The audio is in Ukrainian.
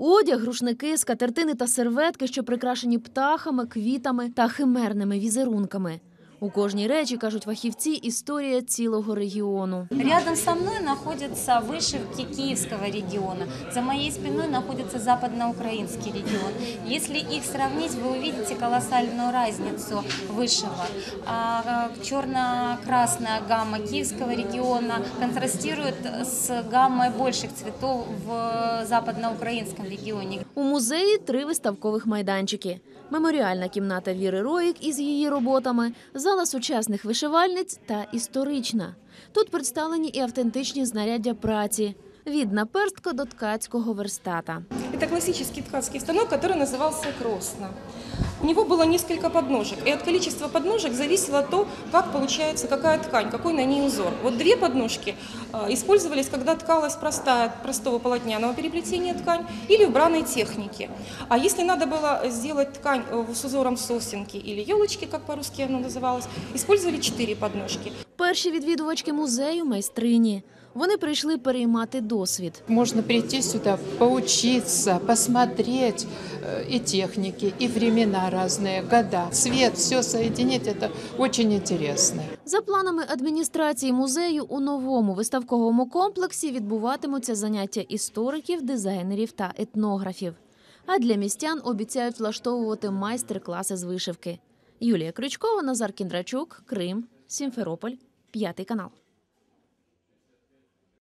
Одяг, рушники, скатертини та серветки, що прикрашені птахами, квітами та химерними візерунками. У кожній речі, кажуть фахівці, історія цілого регіону. Рядом со мной находятся вышивки Киевского региона. За моей спиной находится западноукраинский регион. Если их сравнить, вы увидите колоссальную разницу вышивок. Черно-красная гамма Киевского региона контрастирует с гаммой больших цветов в западноукраинском регионе. У музеї 3 виставкових майданчики. Меморіальна кімната Віри Роїк із її роботами, зала сучасних вишивальниць та історична. Тут представлені і автентичні знаряддя праці – від наперстка до ткацького верстата. Это классический ткацкий станок, который назывался «Кросно». У него было несколько подножек, и от количества подножек зависело то, как получается, какая ткань, какой на ней узор. Вот 2 подножки использовались, когда ткалась простого полотняного переплетения ткань или в бранной технике. А если надо было сделать ткань с узором сосенки или елочки, как по-русски оно называлось, использовали 4 подножки. Перші відвідувачки музею – майстрині. Вони прийшли переймати досвід. Можно прийти сюда, поучиться, посмотреть и техники, и времена разные, года, цвет, все соединить – это очень интересно. За планами адміністрації музею, у новому виставковому комплексі відбуватимуться заняття істориків, дизайнерів та етнографів. А для містян обіцяють влаштовувати майстер-класи з вишивки. Юлія Крючкова, Назар Кіндрачук, Крим, Сімферополь, 5 канал.